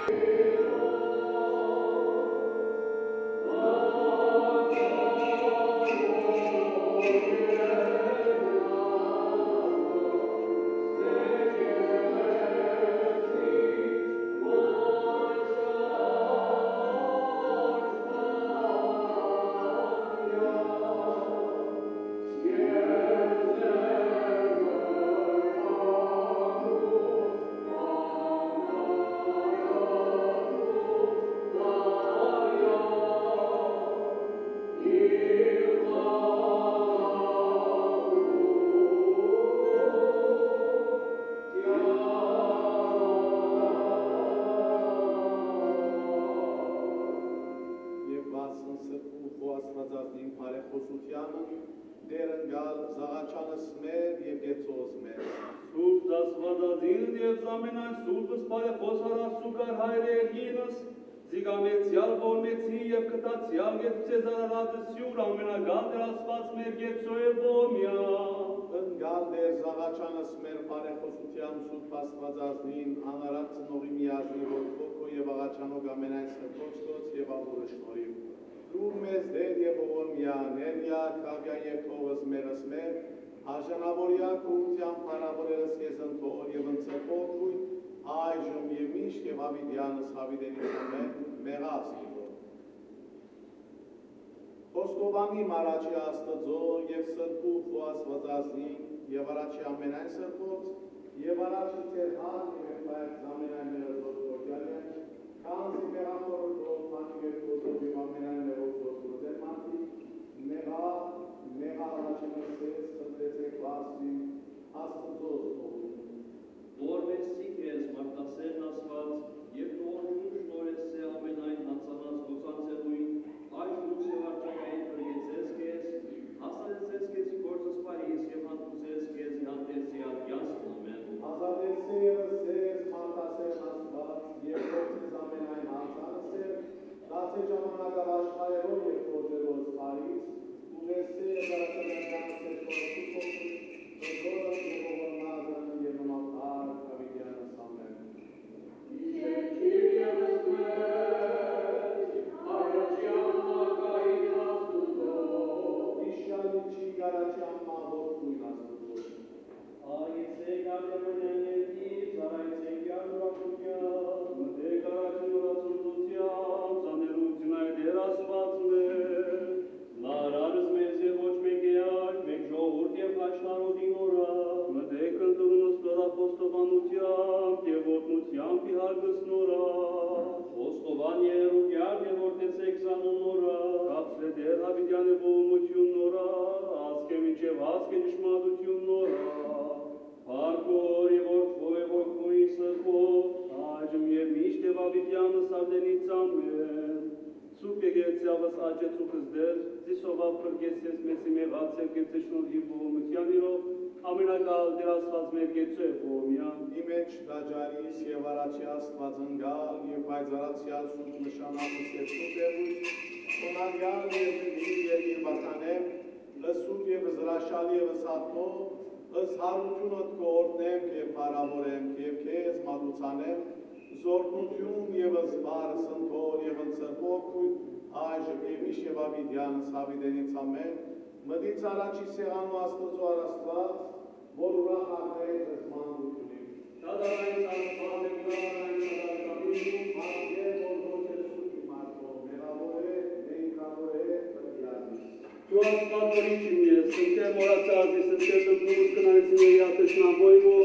Խոստովանի մարաչի Աստծո և սրբու ու Աստվածազնին և առաջի ամենայն սրբոց և առաջի ծեր հան և պայք ամենայն ներոզոտ որգալյան քանզի մեղախորոտ մանի և կոզով և ամենայն ներոզոտ կոզեր մատի մեղա առաջի մրսես խնդրեցեք վասի Աստծո որվեսի կեզ մարդասերն ասված և նորություն շնորես է ամենայն հանցանած գոցանցելույն Այս դուք սևարջակային կրգեցես կեզ, հասարեցես կեզի գործս պարիս և հանդուսես կեզի հանդեցի ատյասն ամեն։ Ազատեցի եվս ես, մարտասեր աստված, և գործես ամենայն հանցանսեր, դացե ժամանակավ աշխայերով և գործերոց պարիս, ուղեսե և արականականսեր կորսուքով, բրգորը և ողորմազն և նմատար կավիդյանս ամեն։ Իժեքի եվս Garacyan mağdur kuyunasıdır. Ayetse gardemeneleti, sarayetse gardurakutyan, mıde garacın uğratsurdutyan, zanerutinay derasvatne, lararız mevze hoç mekeyaj, mekjoğur diye kaçlar odin ora, mıde kıldırınız dola postovanutyan, devotnutyan pihargıs nora, postovan yeruk yar devortes eksanun nora, kapsle der habidyane boğumutyon nora, Askemince vazgeçmadutun nora, parkor evor tvoi sırpov, acım yemiş devabidyanı savdenitsamen. Sukegertsavas acı tukızder, zisova pırgeses mesime vatsev gerteşnur yibuvumutyaniro, amenagal derasvaz mergetsu evomyan. İmeç dacaris yevaraçi astvazıngal, yevayzaratsiyal sut nişanamı setsut evuş, sonaryal yevir batanem, լսում և զրաշալի և սատնո, ըս հարությունըտ կորդնեմ և պարավորեմ և կեզ մատուցանեմ, զորտնություն և զբար սնթոր և ընցրպով կույտ, այժմ և իշ և ավիդյանս հավիդենից ամեն, մդից առաջի սեղանու աստծո արաստված, որ ուրախ աղրեի զսման դությունիմ։ Տադարային աստված է գրավարային սադարկավինում, հատկեր, որ ոչ է սուտի մարդո, մեղավոր է, նեինքավոր է, պրդյալիս։ Tu asfaltorici mie, suntem morațați, suntem dăpnuți când ați înveiat și înapoi vă.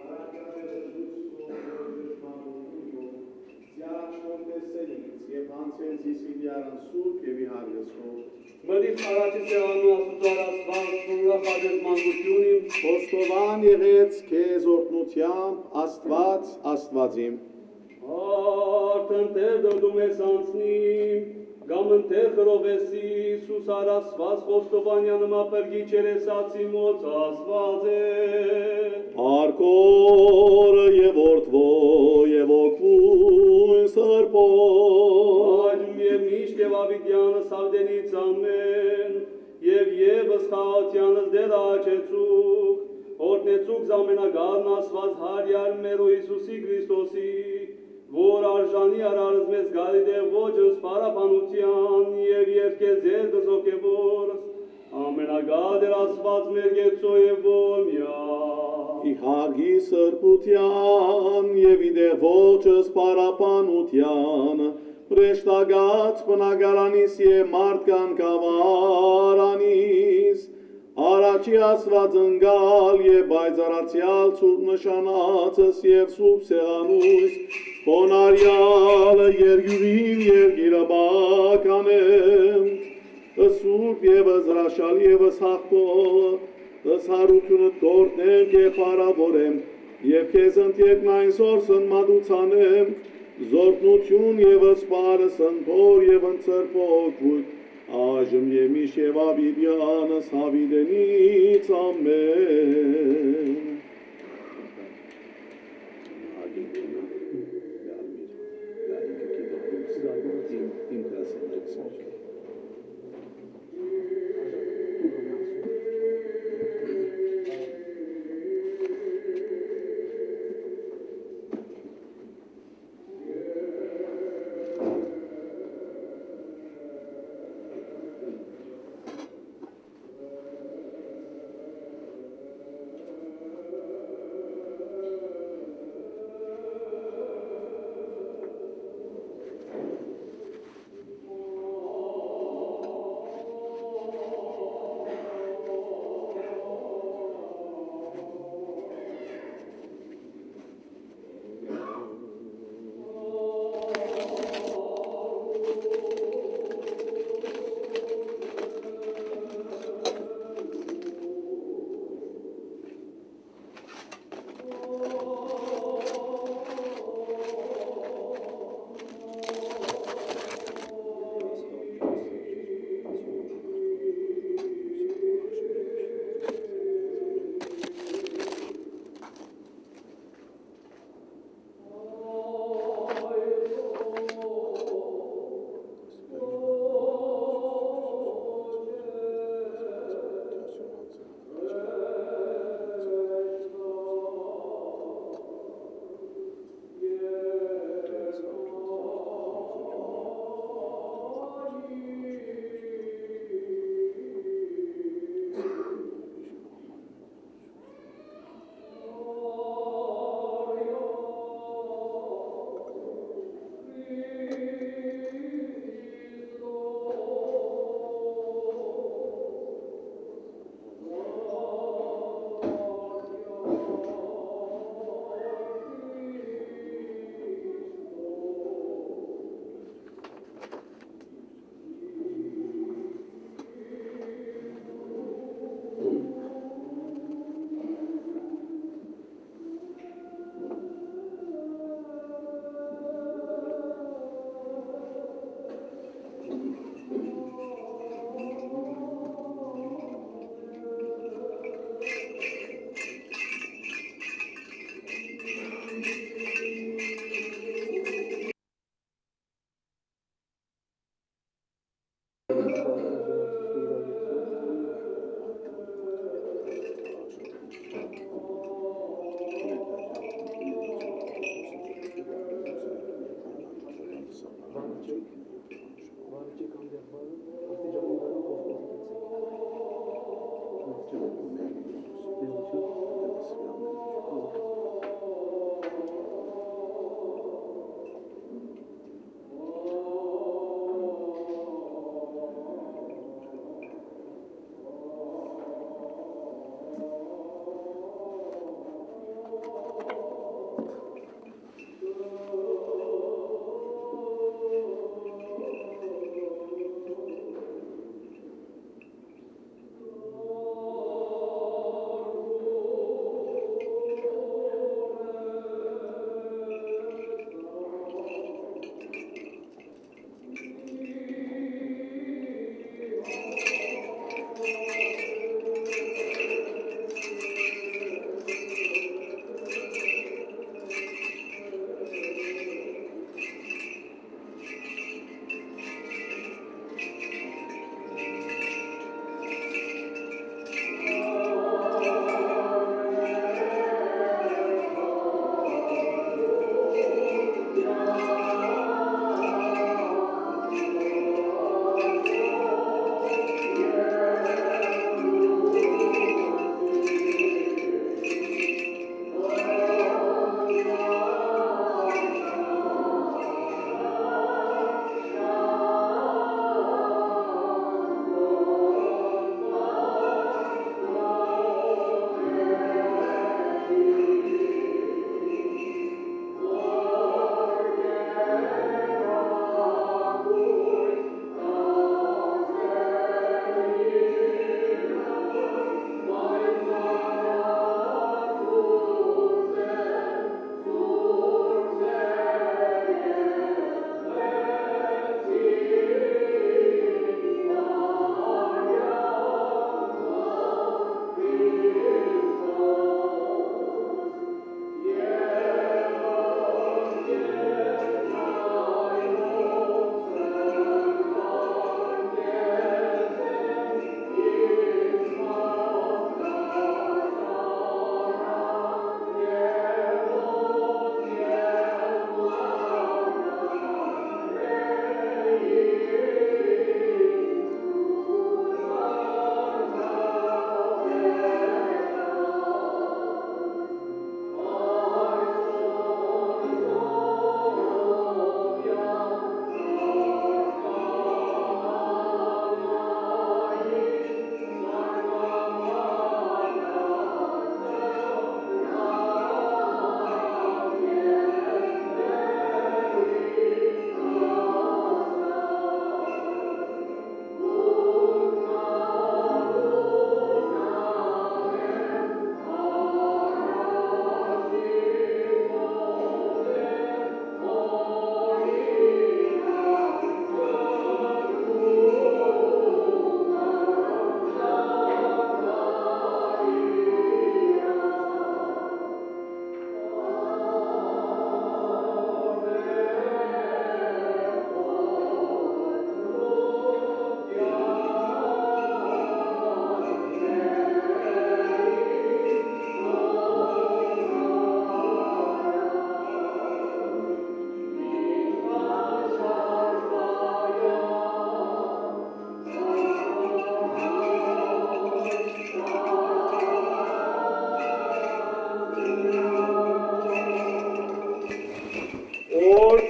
Mădiți araciți anul asupra asfalt, până faceți mangutiunim. Խոստովան եղեց քեզ օրհնությամբ Աստված Աստվածիմ։ Արդեն Տեր դդում ես անցնիմ, Gam înter hrovesi sus arasvas Խոստովանյանը մապերգի չերեսացի մոց ասված է Արկորը և որդվո և օգվույն սրբով Այժմ և միշտ և ավիդյանը սավդենից ամեն և ևս խաղատյանս դեր աչեցուք օրտնեցուք զամենագարն ասված հարյար մերո Հիսուսի Քրիստոսի որ արժան Անի արարыз մեզ գալի դե ոչս պարապանության և երկե ձերքս ոգևորս, ամենագադեր ասված մեր գեցո և ոմյա։ Իհարգի սրբության և իդե ոչս պարապանության, պրեշտագած պնագարանիս և մարդկան կավարանիս, Արաչի ասված ընգալ և բայձարացյալ սուրբ նշանացս և սուրբ սեղանույս, Հոնարյալ երգյուրին երգիրը բականեմ, սուրբ և զրաշալի և հաղթող, հարությունը տորտնեմ կե պարավորեմ, և քեզ ընտյեկնայն սորսն մադուցանեմ, զորտնություն և սպարս ընթոր և ընծրպոքույտ, այժմ և միշտ և ավիդյանս հավիդենից ամեն։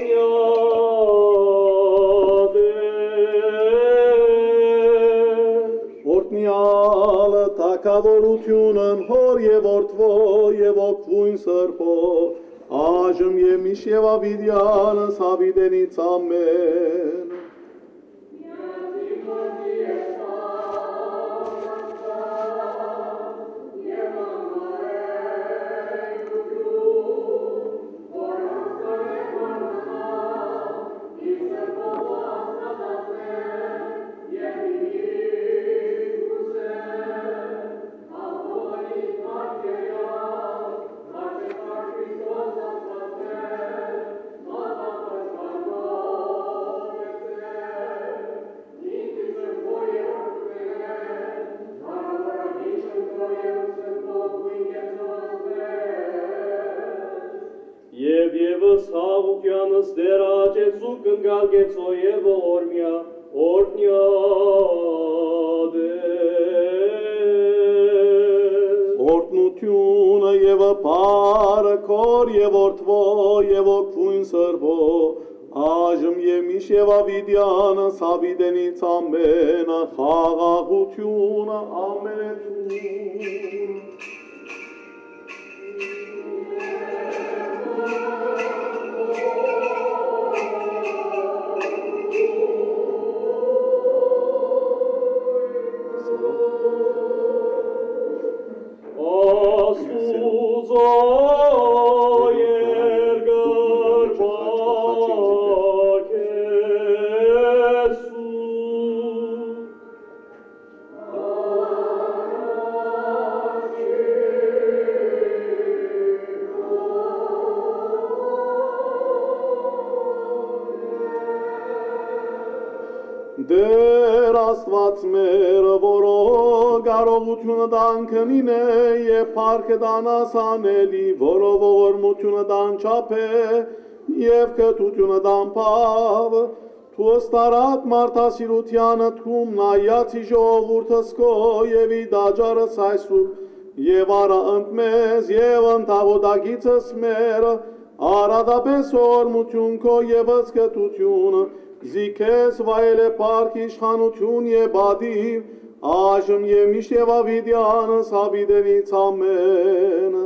Օրտնյալը թակավորությունն հոր եւ որդվո եւ օգվույն սրբո, այժմ եւ միշտ եւ ավիդյանը սավիդենից ամեն։ Եվ ևս հավուկյանս դեր աճեցու կնգալ գեցո և օրմյա օրտնյադեր։ Օրտնությունը եւ պարը քոր եւ որդվո եւ օգվույն սրբո, այժմ եւ միշտ եւ ավիդյանը սավիդենից ամեն, խաղաղությունը ամենեցուն։ Դեր Աստված մեր, որո կարողությունը դանքնին է և պարքը դանաս անելի, որո ողորմությունը դան չապ է և կտությունը դան պավ, թու ստարատ մարդասիրությանը թում նայացի ժողովուրդս քո և ի դաջարս այսուր և արա ընդմեզ և ընդաղոդագիցս մեր, արադապես ողորմություն քո և ըսկտությունը, Զիքես վայել է պարք իշխանություն և բադիվ, այժմ և միշտ և ավիդյանս ավիդենից ամեն։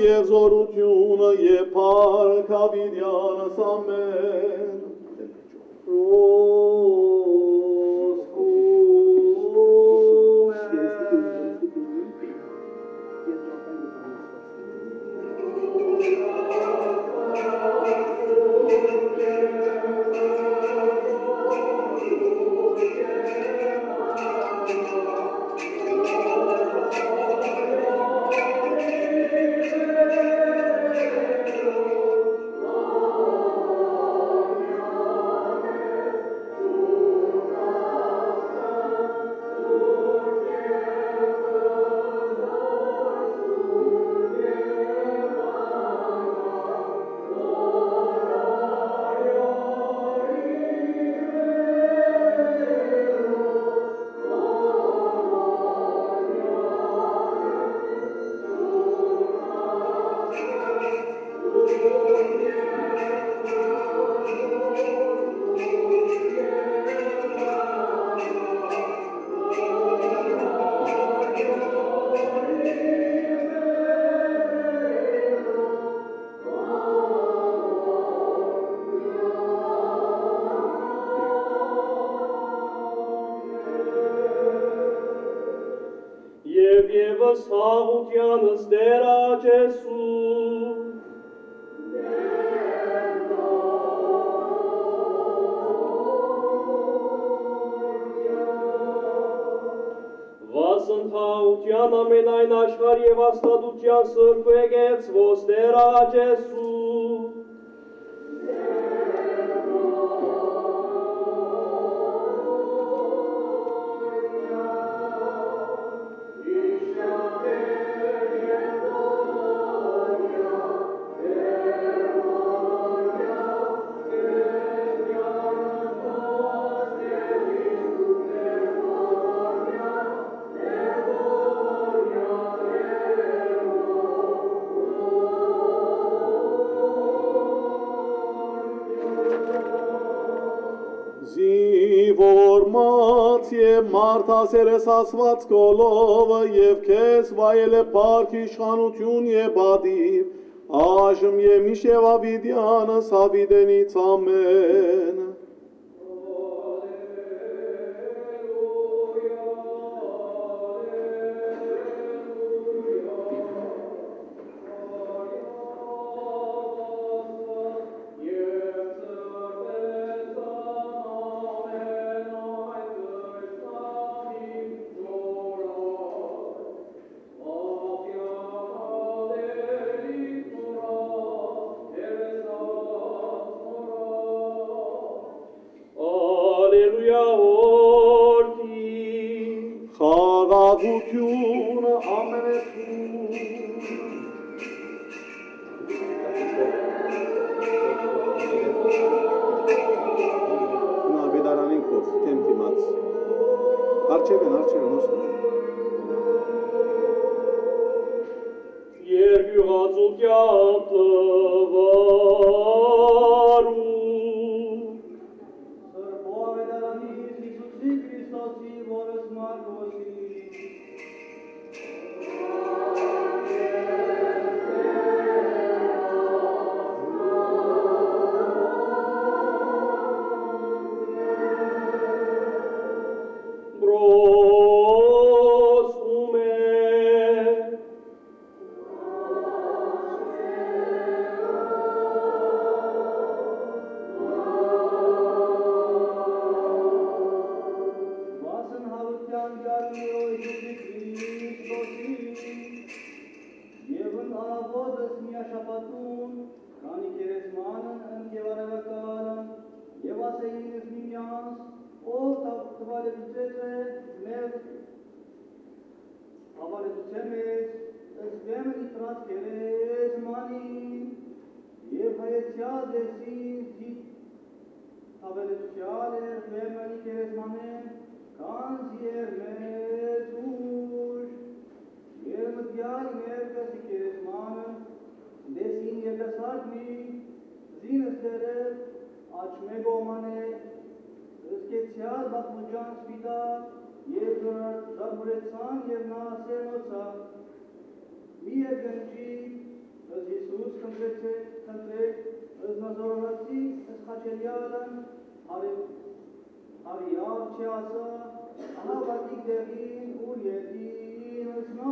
եւ զորությունը եւ փառքը վիդյանս ամեն։ Եվս հաղությանս Տեր Աջեսու, Վասն հաղության ամենայն աշխարհ եւ աստատության սրբ եկեցվոս Տեր Աջեսու, Զիվորմաց և մարդասերես ասված կոլովը և քեզ վայել է պարք իշխանություն և ադիվ, այժմ և միշև ավիդյանս ավիդենից ամեն։ Խաղաղությունը ամենեցուն։ Նավեդարանին կով, թեմ թիմաց։ Արջև են, ոսնում։ Երկյուղածության տվարու, Ըստ Հիսուս քննեք, ըստ Նազարացի, ըստ Խաչելյալն, արիավ չասա, ահավատիկ դեղին ուր ետին ըսնա,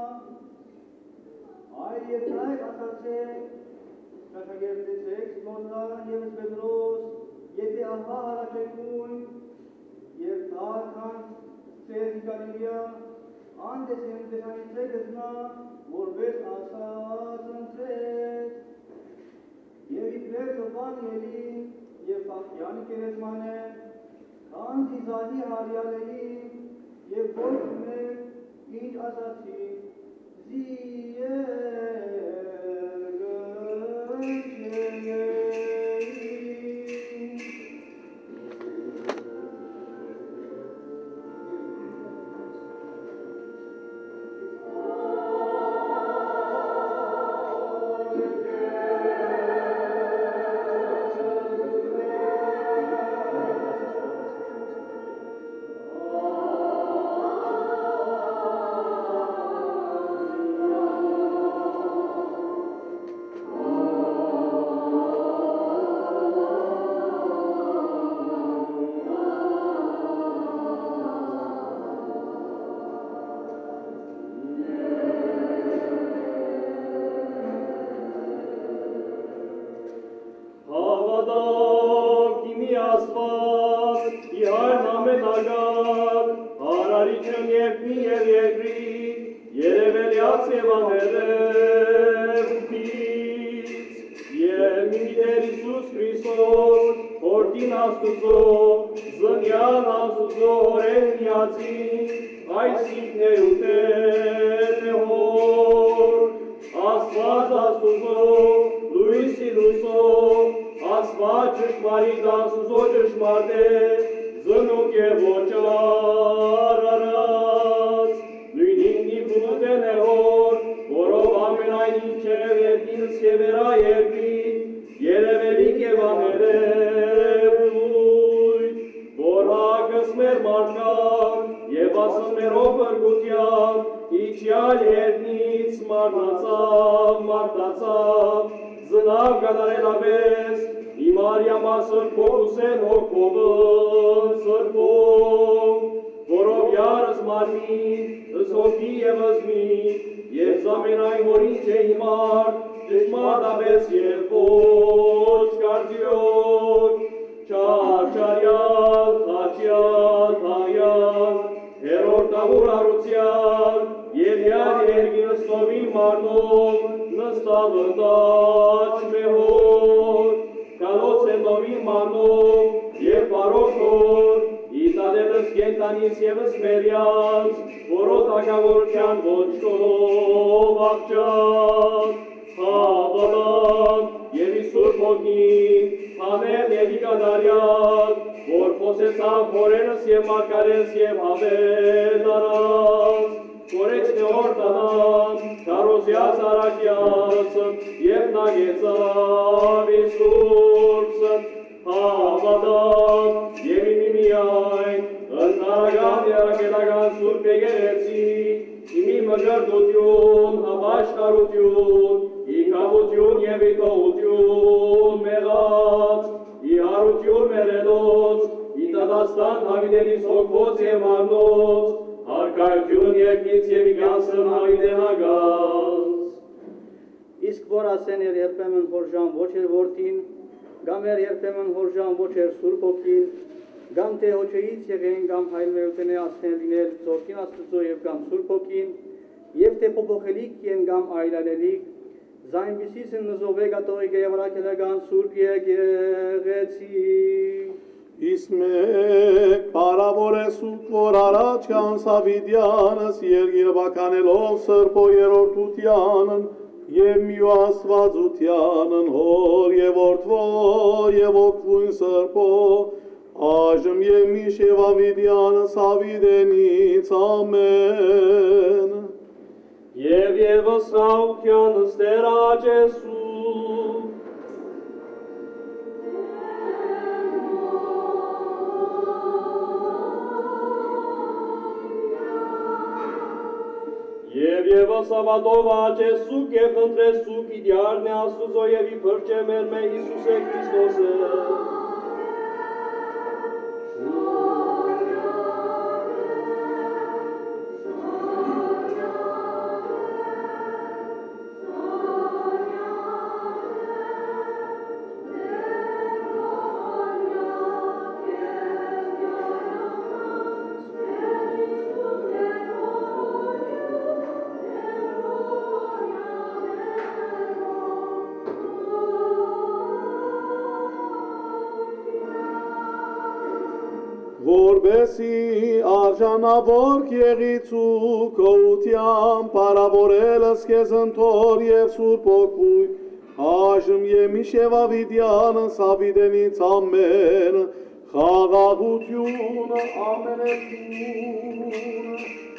այ ետրայք ասացեք, շաշագերտեցեք Սմոզան և Պետրոս, եթե ահա հարաճեկուն, և թաղական ծեր Գալիլիա, անտես եմ տեսանիցեք ըսնա, որպես ասած ընծեց, և իբրև ծվան ելին, և պախյանի կերեսման է, քանզի զահի հարյալեին, և ոչ մեր, ինչ ասացի, Իսմեք պարավորեսուկ, որ առաջ կանսավիդյանս երգիրվականելով սրպո երորդությանն և միու աստվածությանն հոր և որդվո և ոգվույն սրպո այժմ և միշ և ավիդյանս ավիդենից ամեն Եվ ևս նաուքյանս Տեր աճեսու Եվ Savadova ce suk je între suk idealne Asuzojevi prčemer me Isuse Hristose. Vorbesi arjanavor kjericu koutjam paraborelës kezëntor jev surpokuj Ashëm jemi sheva vidjanën sa videnic amen Chagahut junë amen e junë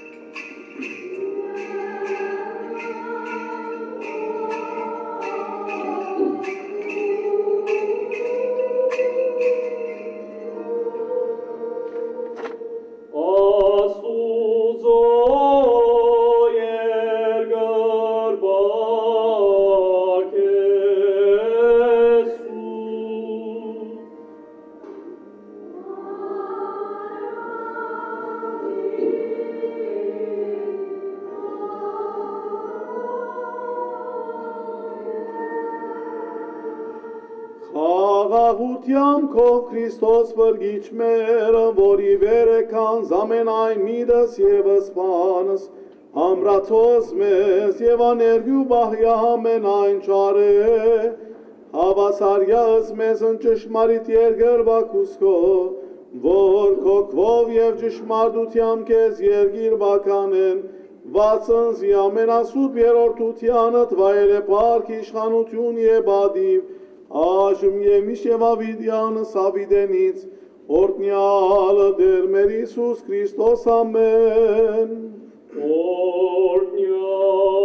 Խաղաղության քով Քրիստոս վրգիչ մերը, որի վերը կան զամենայն միդս և սպանս, ամրացոս մեզ և աներգու բահյա ամենայն չարե, հավասարյաս մեզ են ճշմարիտ երգրվակուսկո, որ կոքվով և ճշմարտությամբ կեզ երգիր բականեն, վացնզի ամենասուրբ երորդությանըտ վայել է պարք իշխանություն և ադիվ, Աշմ եմիշ և ավիդյանը սավիդենից, օրտնյալը դեր մեր Իսուս Քրիստոս ամեն։ Օրտնյալ